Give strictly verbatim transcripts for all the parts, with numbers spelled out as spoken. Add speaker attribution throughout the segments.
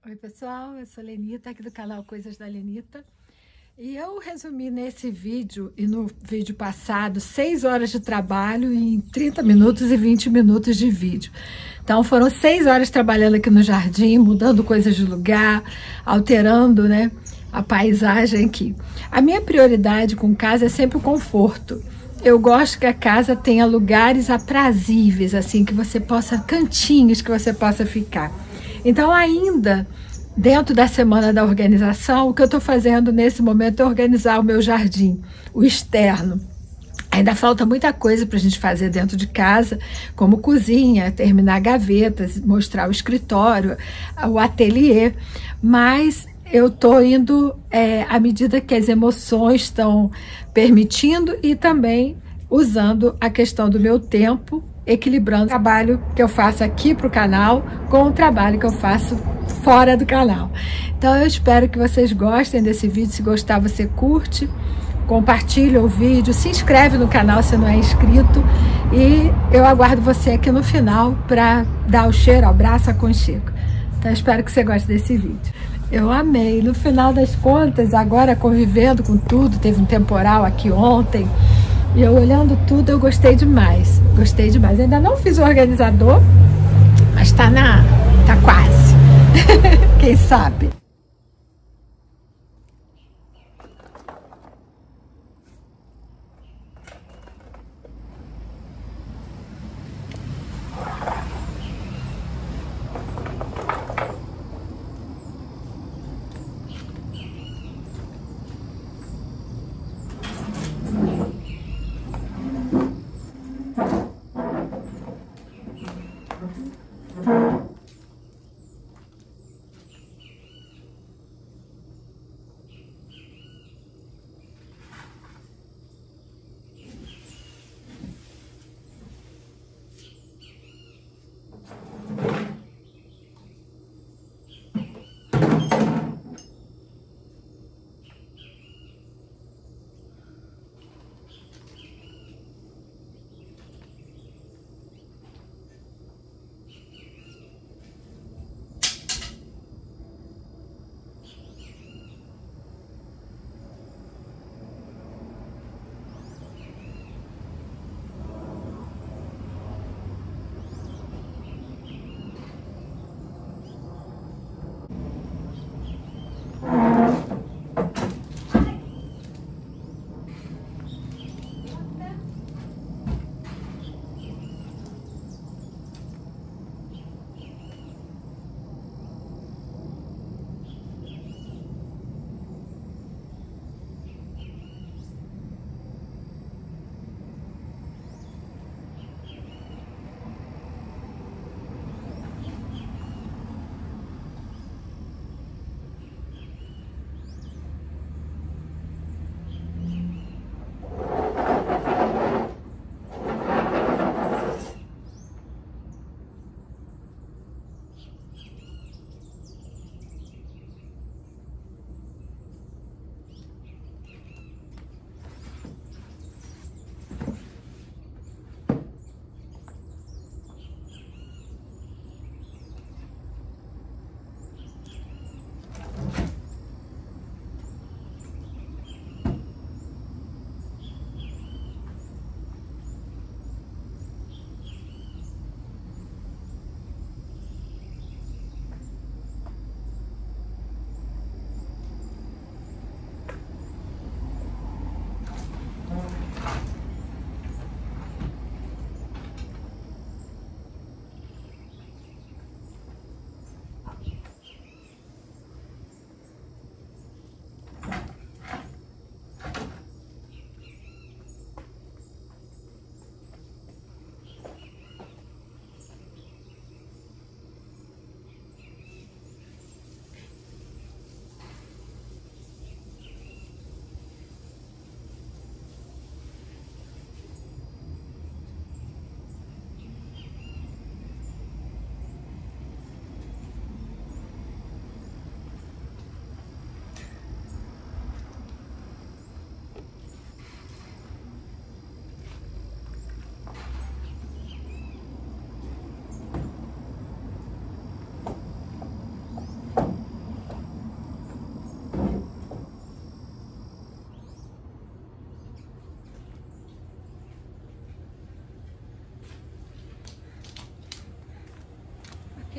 Speaker 1: Oi pessoal, eu sou Lenita, aqui do canal Coisas da Lenita. E eu resumi nesse vídeo e no vídeo passado seis horas de trabalho em trinta minutos e vinte minutos de vídeo. Então foram seis horas trabalhando aqui no jardim, mudando coisas de lugar, alterando, né, a paisagem aqui. A minha prioridade com casa é sempre o conforto. Eu gosto que a casa tenha lugares aprazíveis, assim, que você possa, cantinhos que você possa ficar. Então, ainda dentro da semana da organização, o que eu estou fazendo nesse momento é organizar o meu jardim, o externo. Ainda falta muita coisa para a gente fazer dentro de casa, como cozinha, terminar gavetas, mostrar o escritório, o ateliê, mas eu estou indo é, à medida que as emoções estão permitindo e também usando a questão do meu tempo, equilibrando o trabalho que eu faço aqui para o canal com o trabalho que eu faço fora do canal. Então eu espero que vocês gostem desse vídeo. Se gostar, você curte, compartilha o vídeo, se inscreve no canal se não é inscrito e eu aguardo você aqui no final para dar o cheiro, abraço, aconchego. Então eu espero que você goste desse vídeo. Eu amei. No final das contas, agora convivendo com tudo, teve um temporal aqui ontem, e eu olhando tudo, eu gostei demais. Gostei demais. Ainda não fiz o organizador, mas tá na... tá quase. Quem sabe?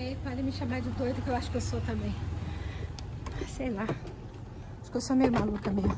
Speaker 1: também, podem me chamar de doida, que eu acho que eu sou também. Sei lá. Acho que eu sou meio maluca mesmo.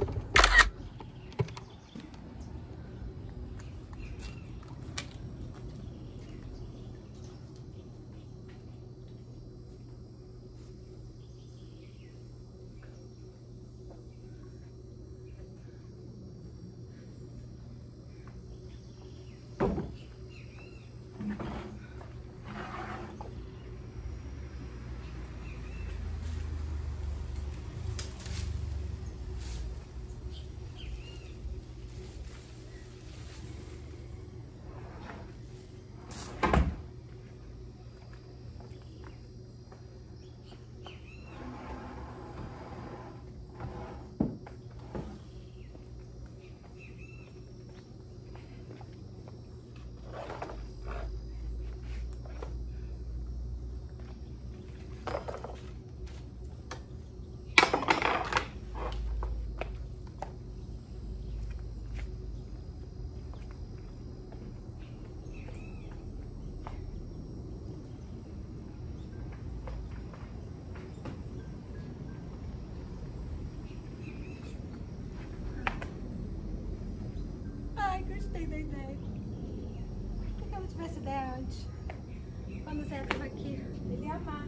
Speaker 1: Gostei da ideia. Por que eu não tivesse ideia antes? Quando o Zé estava aqui, ele ia amar.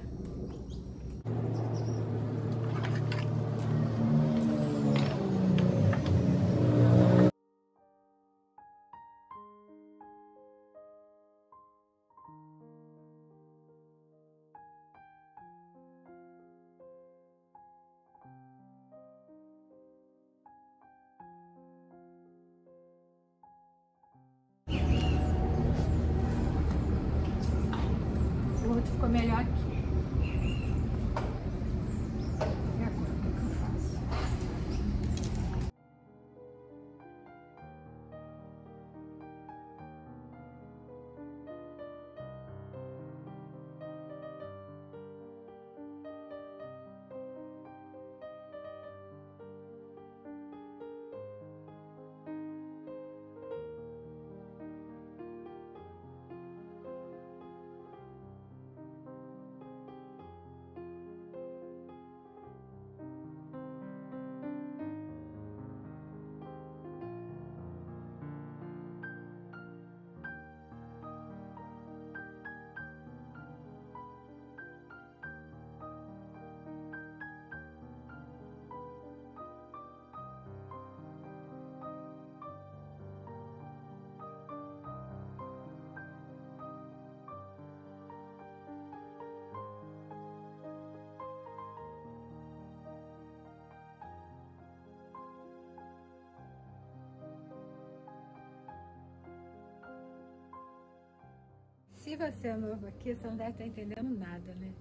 Speaker 1: O outro ficou melhor aqui. E agora, o que eu faço? Se você é novo aqui, você não deve estar entendendo nada, né?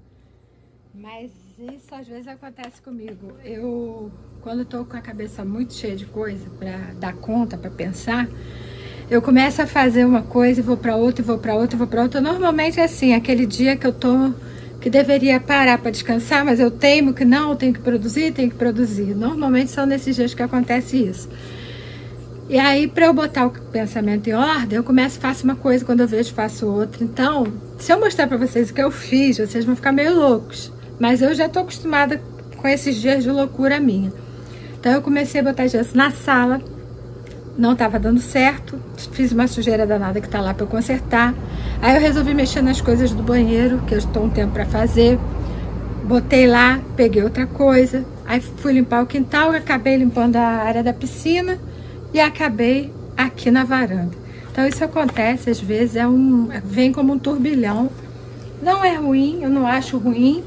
Speaker 1: Mas isso às vezes acontece comigo. Eu, quando estou com a cabeça muito cheia de coisa para dar conta, para pensar, eu começo a fazer uma coisa e vou para outra, e vou para outra, e vou para outra. Normalmente é assim, aquele dia que eu tô, que deveria parar para descansar, mas eu teimo que não, eu tenho que produzir, tenho que produzir. Normalmente são nesses dias que acontece isso. E aí, para eu botar o pensamento em ordem, eu começo, faço uma coisa, quando eu vejo, faço outra. Então, se eu mostrar para vocês o que eu fiz, vocês vão ficar meio loucos. Mas eu já tô acostumada com esses dias de loucura minha. Então, eu comecei a botar gesso na sala, não tava dando certo, fiz uma sujeira danada que tá lá para eu consertar. Aí eu resolvi mexer nas coisas do banheiro, que eu estou um tempo para fazer. Botei lá, peguei outra coisa. Aí fui limpar o quintal, acabei limpando a área da piscina. E acabei aqui na varanda. Então isso acontece, às vezes, é um, vem como um turbilhão. Não é ruim, eu não acho ruim.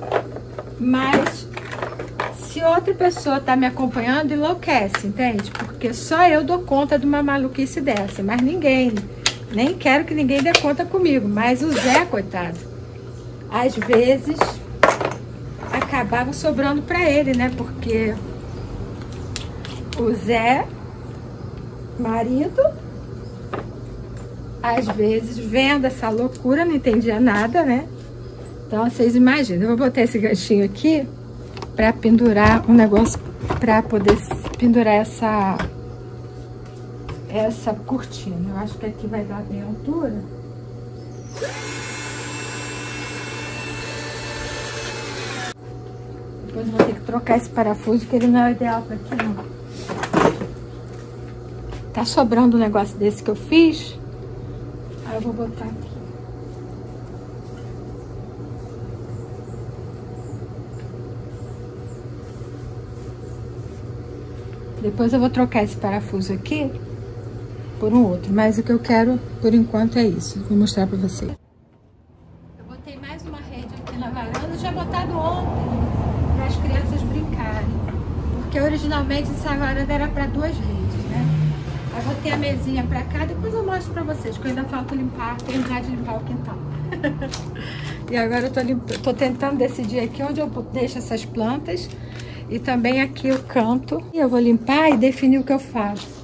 Speaker 1: Mas se outra pessoa tá me acompanhando, enlouquece, entende? Porque só eu dou conta de uma maluquice dessa, mas ninguém. Nem quero que ninguém dê conta comigo. Mas o Zé, coitado, às vezes acabava sobrando pra ele, né? Porque o Zé, marido, às vezes vendo essa loucura, não entendia nada, né? Então vocês imaginam, eu vou botar esse ganchinho aqui para pendurar um negócio, para poder pendurar essa essa cortina. Eu acho que aqui vai dar bem a altura. Depois eu vou ter que trocar esse parafuso, que ele não é ideal para aqui, não. Tá sobrando um negócio desse que eu fiz. Aí eu vou botar aqui. Depois eu vou trocar esse parafuso aqui por um outro. Mas o que eu quero, por enquanto, é isso. Vou mostrar pra vocês. Eu botei mais uma rede aqui na varanda. Eu tinha botado ontem para as crianças brincarem. Porque originalmente essa varanda era para duas redes, né? Aí botei a mesinha pra cá. Depois eu mostro pra vocês, que eu ainda falta limpar, terminar de limpar o quintal. E agora eu tô, limp... tô tentando decidir aqui onde eu deixo essas plantas. E também aqui o canto. E eu vou limpar e definir o que eu faço.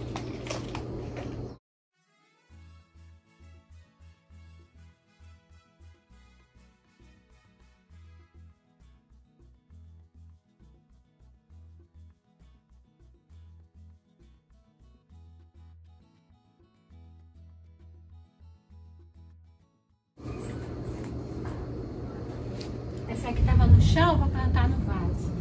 Speaker 1: Essa aqui tava no chão, vou plantar no vaso.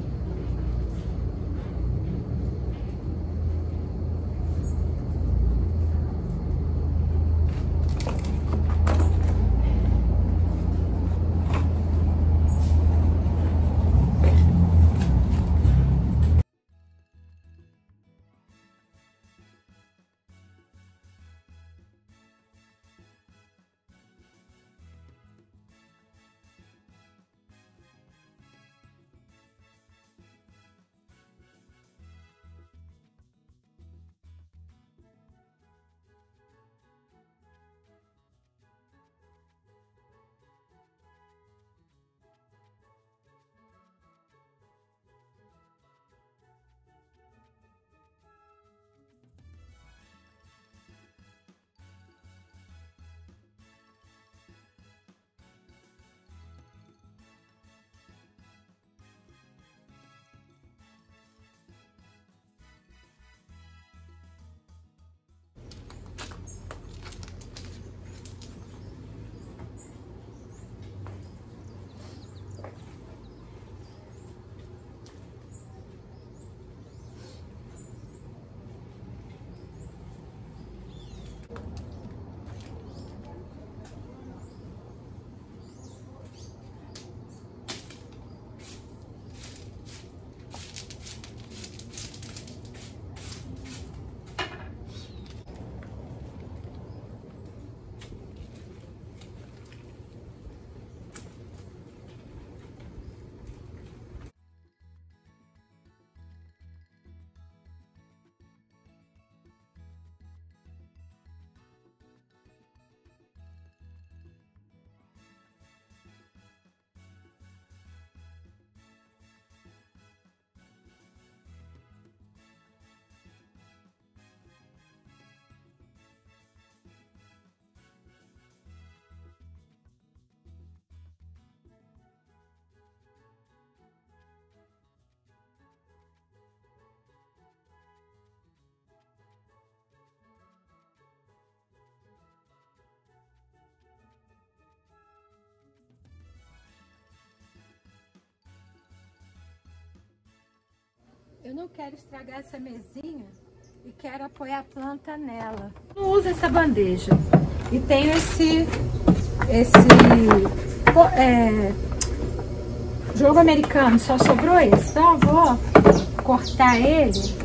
Speaker 1: Eu não quero estragar essa mesinha e quero apoiar a planta nela. Eu não uso essa bandeja. E tenho esse, esse é, jogo americano, só sobrou esse. Então eu vou cortar ele.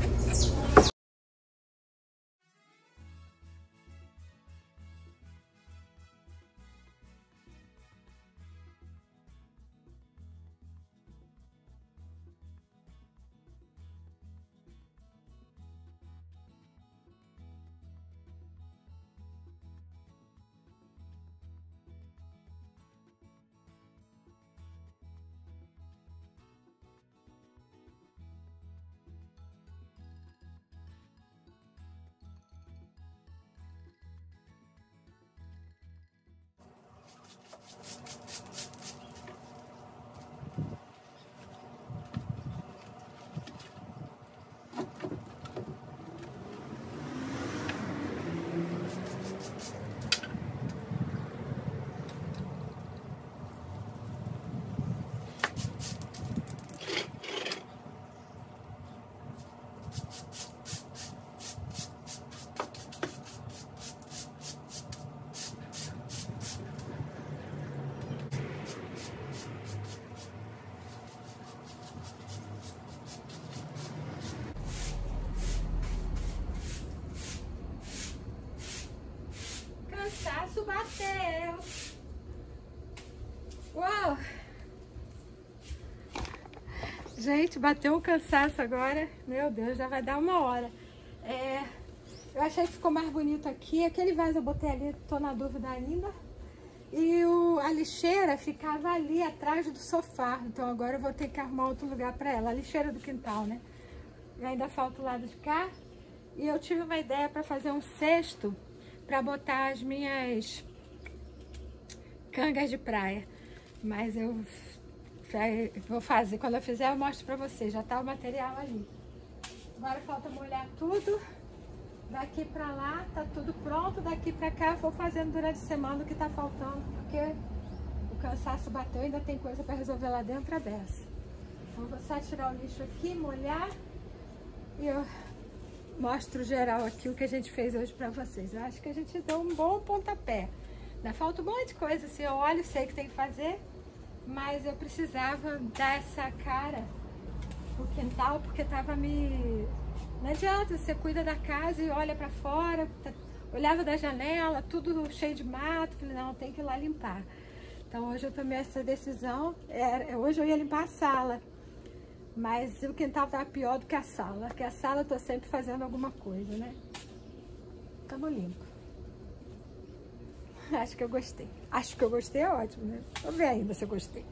Speaker 1: bateu. Uau! Gente, bateu um cansaço agora. Meu Deus, já vai dar uma hora. É, eu achei que ficou mais bonito aqui. Aquele vaso eu botei ali, tô na dúvida ainda. E o, a lixeira ficava ali atrás do sofá. Então agora eu vou ter que arrumar outro lugar para ela. A lixeira do quintal, né? E ainda falta o lado de cá. E eu tive uma ideia para fazer um cesto para botar as minhas cangas de praia. Mas eu vou fazer. Quando eu fizer, eu mostro para vocês. Já tá o material ali. Agora falta molhar tudo. Daqui pra lá tá tudo pronto, daqui pra cá eu vou fazendo durante a semana o que tá faltando, porque o cansaço bateu e ainda tem coisa pra resolver lá dentro a beça. Então vou só tirar o lixo aqui, molhar e eu mostro geral aqui o que a gente fez hoje pra vocês. Eu acho que a gente deu um bom pontapé. Ainda falta um monte de coisa, assim, eu olho, sei que tem que fazer, mas eu precisava dar essa cara pro quintal, porque tava me... Não adianta, você cuida da casa e olha pra fora, tá, olhava da janela, tudo cheio de mato, falei, não, tem que ir lá limpar. Então hoje eu tomei essa decisão, era, hoje eu ia limpar a sala, mas o quintal tava pior do que a sala, porque a sala eu tô sempre fazendo alguma coisa, né? Tamo limpo. Acho que eu gostei. Acho que eu gostei, é ótimo, né? Vou ver ainda se eu gostei.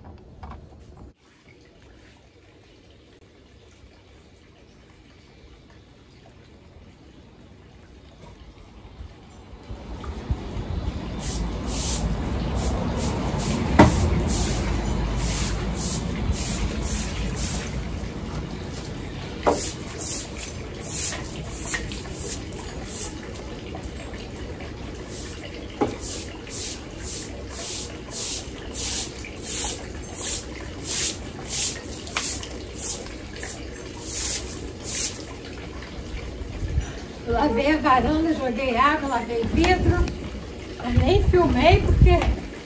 Speaker 1: Lavei a varanda, joguei água, lavei vidro. Eu nem filmei porque...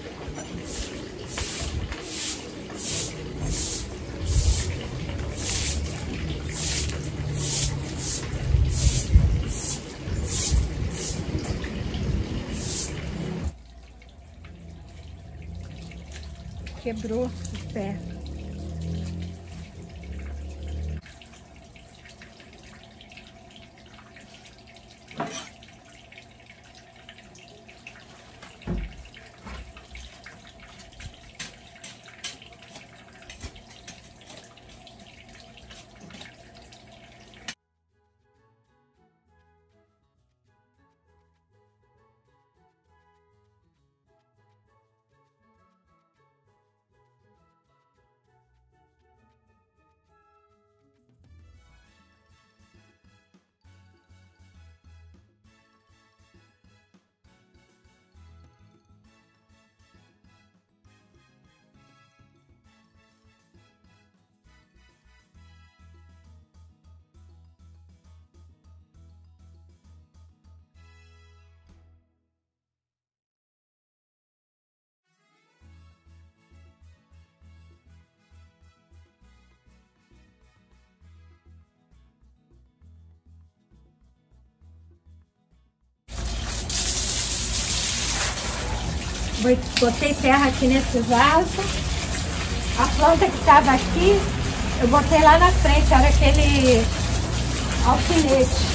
Speaker 1: Quebrou o pé. Botei terra aqui nesse vaso. A planta que estava aqui, eu botei lá na frente, era aquele alfinete.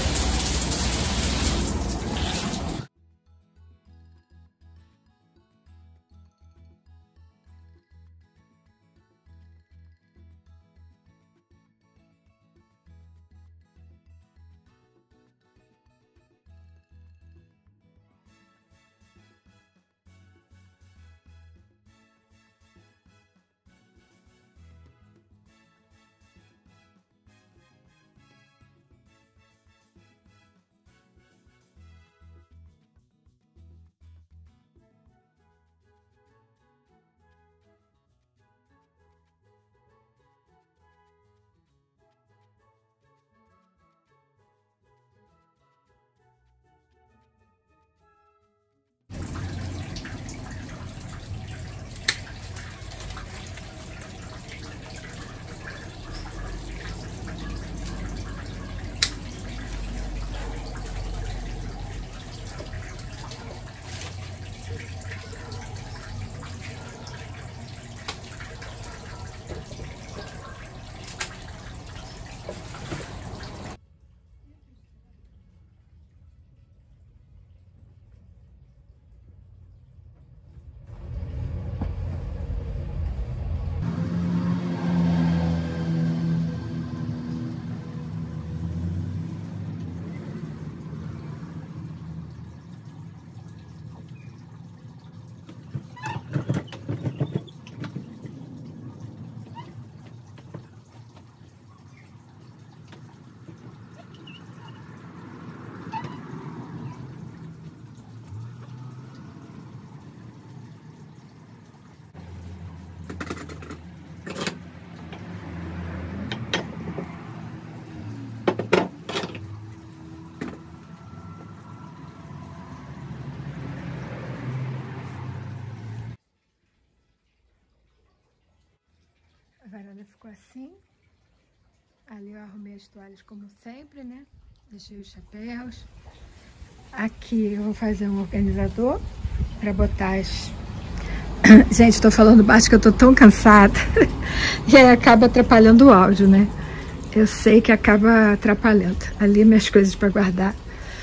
Speaker 1: varanda ficou assim. Ali eu arrumei as toalhas como sempre, né? Deixei os chapéus. Aqui eu vou fazer um organizador para botar as... Gente, tô falando baixo que eu tô tão cansada. E aí acaba atrapalhando o áudio, né? Eu sei que acaba atrapalhando. Ali minhas coisas para guardar.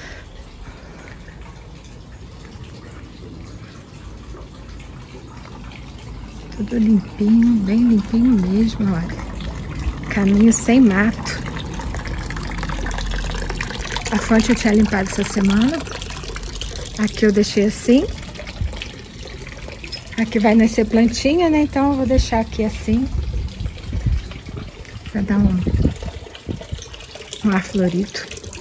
Speaker 1: Tudo limpinho, bem limpinho mesmo, olha. Caminho sem mato. A fonte eu tinha limpado essa semana. Aqui eu deixei assim. Aqui vai nascer plantinha, né? Então eu vou deixar aqui assim. Pra dar um, um ar florido.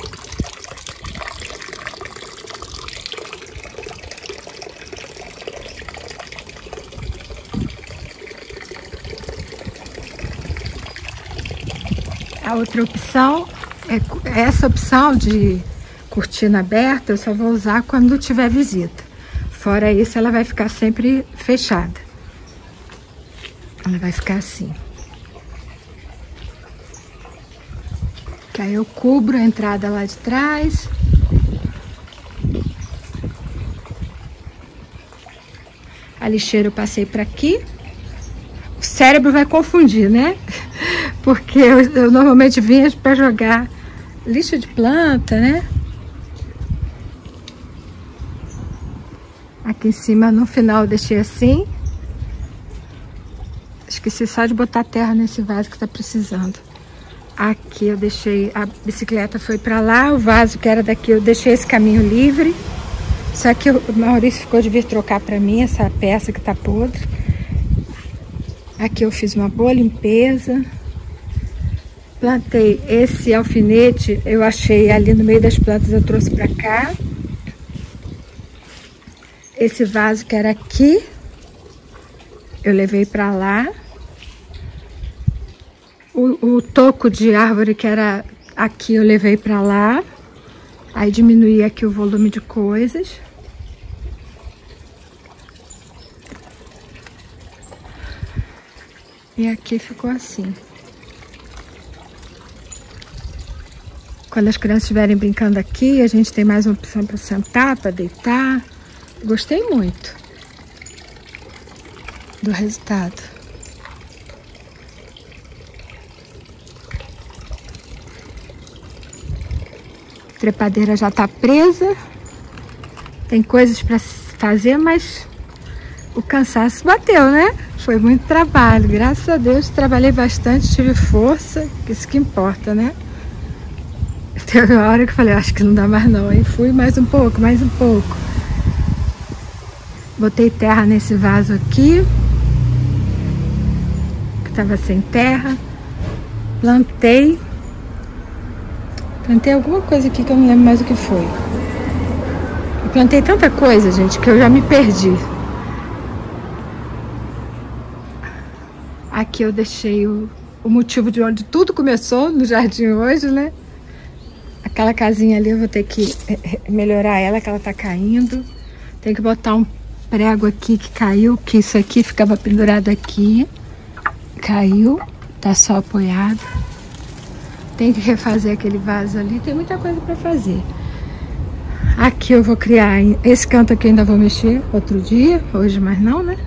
Speaker 1: A outra opção é essa opção de cortina aberta, eu só vou usar quando tiver visita. Fora isso, ela vai ficar sempre fechada. Ela vai ficar assim. Que aí eu cubro a entrada lá de trás. A lixeira eu passei para aqui. O cérebro vai confundir, né? Porque eu, eu normalmente vinha para jogar lixo de planta, né? Aqui em cima, no final, eu deixei assim. Esqueci só de botar terra nesse vaso que tá precisando. Aqui eu deixei, a bicicleta foi para lá, o vaso que era daqui eu deixei esse caminho livre. Só que o Maurício ficou de vir trocar para mim essa peça que tá podre. Aqui eu fiz uma boa limpeza. Plantei esse alfinete, eu achei ali no meio das plantas, eu trouxe para cá. Esse vaso que era aqui, eu levei para lá. O, o toco de árvore que era aqui, eu levei para lá. Aí diminuí aqui o volume de coisas. E aqui ficou assim. Quando as crianças estiverem brincando aqui, a gente tem mais uma opção para sentar, para deitar. Gostei muito do resultado. A trepadeira já está presa. Tem coisas para fazer, mas o cansaço bateu, né? Foi muito trabalho. Graças a Deus, trabalhei bastante, tive força. Isso que importa, né? Teve uma hora que eu falei, acho que não dá mais não. Aí fui mais um pouco, mais um pouco. Botei terra nesse vaso aqui, que tava sem terra. Plantei. Plantei alguma coisa aqui que eu não lembro mais o que foi. Eu plantei tanta coisa, gente, que eu já me perdi. Aqui eu deixei o, o motivo de onde tudo começou no jardim hoje, né? Aquela casinha ali eu vou ter que melhorar ela, que ela tá caindo. Tem que botar um prego aqui que caiu, que isso aqui ficava pendurado aqui. Caiu, tá só apoiado. Tem que refazer aquele vaso ali, tem muita coisa pra fazer. Aqui eu vou criar, esse canto aqui eu ainda vou mexer outro dia, hoje mais não, né?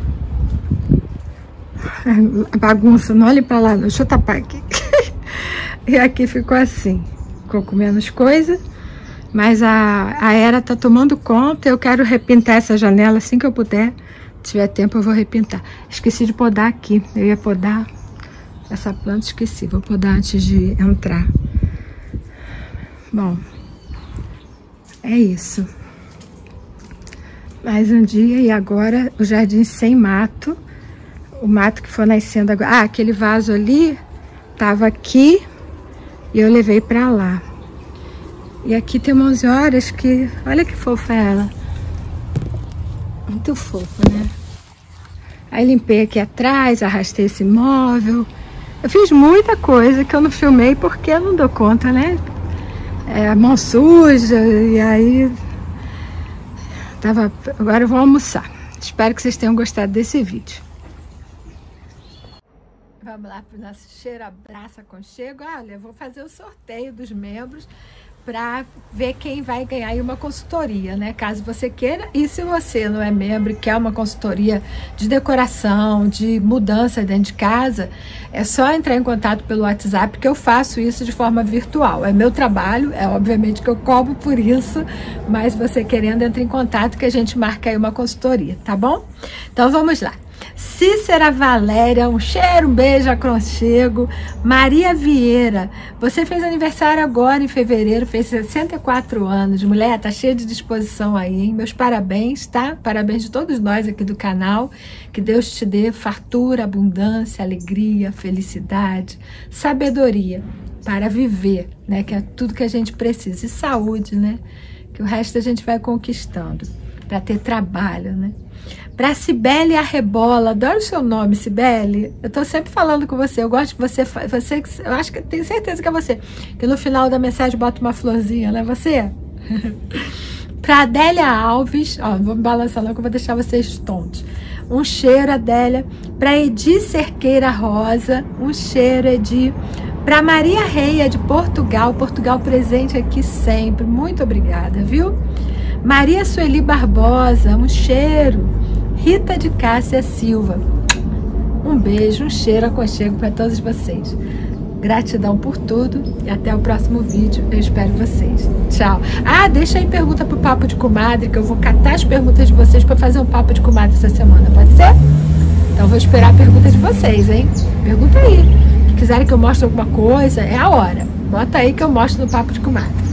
Speaker 1: Bagunça, não olhe pra lá não, deixa eu tapar aqui. E aqui ficou assim. Ficou com menos coisa, mas a, a Era tá tomando conta. Eu quero repintar essa janela assim que eu puder. Se tiver tempo eu vou repintar. Esqueci de podar aqui, eu ia podar essa planta, esqueci. Vou podar antes de entrar. Bom, é isso. Mais um dia e agora o jardim sem mato. O mato que foi nascendo agora. Ah, aquele vaso ali tava aqui. E eu levei pra lá. E aqui tem umas horas que... Olha que fofa ela. Muito fofa, né? Aí limpei aqui atrás, arrastei esse móvel. Eu fiz muita coisa que eu não filmei porque eu não dou conta, né? É, a mão suja, e aí... Tava... Agora eu vou almoçar. Espero que vocês tenham gostado desse vídeo. Vamos lá para o nosso cheiro, abraço, aconchego. Olha, eu vou fazer o sorteio dos membros para ver quem vai ganhar aí uma consultoria, né? Caso você queira. E se você não é membro e quer uma consultoria de decoração, de mudança dentro de casa, é só entrar em contato pelo WhatsApp, que eu faço isso de forma virtual. É meu trabalho, é obviamente que eu cobro por isso, mas você querendo, entra em contato que a gente marca aí uma consultoria, tá bom? Então vamos lá. Cícera Valéria, um cheiro, um beijo, aconchego. Maria Vieira, você fez aniversário agora em fevereiro, fez sessenta e quatro anos. Mulher, tá cheia de disposição aí, hein? Meus parabéns, tá? Parabéns de todos nós aqui do canal. Que Deus te dê fartura, abundância, alegria, felicidade, sabedoria para viver, né? Que é tudo que a gente precisa. E saúde, né? Que o resto a gente vai conquistando. Para ter trabalho, né? Para Cibele Arrebola, adoro o seu nome, Cibele. Eu tô sempre falando com você. Eu gosto que você, você, eu acho que tenho certeza que é você. Que no final da mensagem bota uma florzinha, não é você? Para Adélia Alves, ó, não vou me balançar não que eu vou deixar vocês tontos. Um cheiro, Adélia. Para Edi Cerqueira Rosa, um cheiro, Edi. Para Maria Reia de Portugal, Portugal presente aqui sempre. Muito obrigada, viu? Maria Sueli Barbosa, um cheiro. Rita de Cássia Silva, um beijo, um cheiro, aconchego para todos vocês. Gratidão por tudo e até o próximo vídeo. Eu espero vocês. Tchau. Ah, deixa aí pergunta pro Papo de Comadre, que eu vou catar as perguntas de vocês para fazer um Papo de Comadre essa semana, pode ser? Então vou esperar a pergunta de vocês, hein? Pergunta aí. Se quiserem que eu mostre alguma coisa, é a hora. Bota aí que eu mostro no Papo de Comadre.